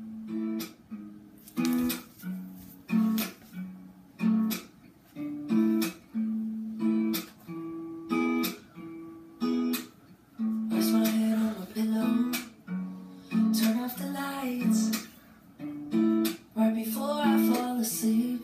Rest my head on a pillow, turn off the lights right before I fall asleep.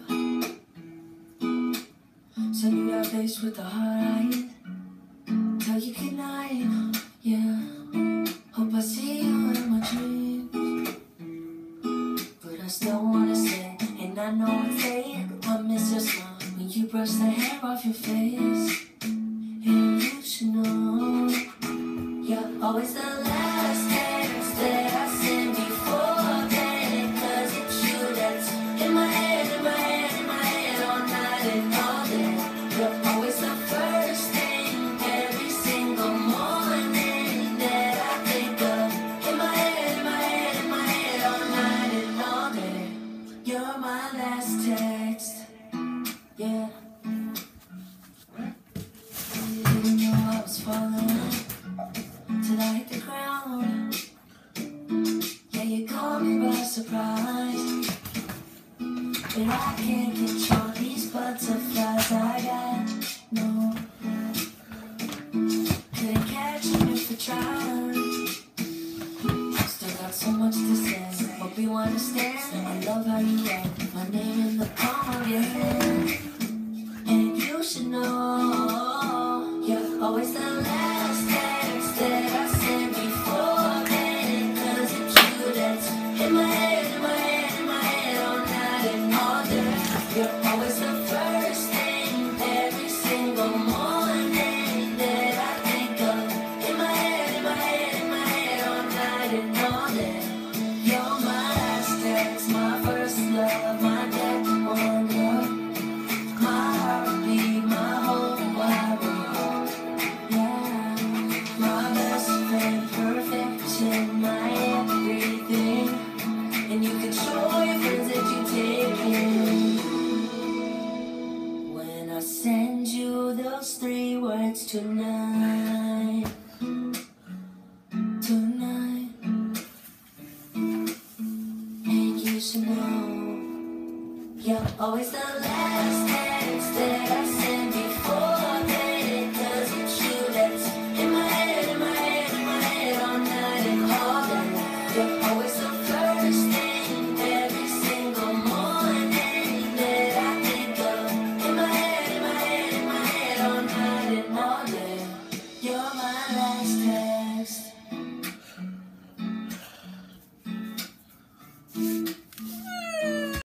Send you that face with the heart, tell you goodnight, yeah. Hope I see you in my dreams, but I still wanna stay. And I know it's late, I miss your smile when you brush the hair off your face. And you should know, you're always the last text that I send before bed. 'Cause it's you that's in my head, in my head, in my head all night and all day. You're always the first thing every single morning that I think of. In my head, in my head, in my head all night and all day. You're my last text, yeah. Didn't know I was falling till I hit the ground. Yeah, you caught me by surprise, but I can't control these butterflies I got. No, couldn't catch them if I tried. Still got so much to say. Hope you understand. I love how you write my name in the palm of your hand. And you should know, you're always the last text that I send before bed. 'Cause it's you that's in my head, in my head, in my head all night and all day. You're always the first thing every single morning that I think of. In my head, in my head, in my head all night and all day. You're my last text, my first love, my day one love. My heartbeat, my whole wide world, yeah. My best friend, perfection, my everything. And you can show your friends that you take it when I send you those 3 words tonight. Tonight. And you should know, you're always the last text that I send before bed. 'Cause it's you that's in my head, in my head, in my head all night and all day. You're always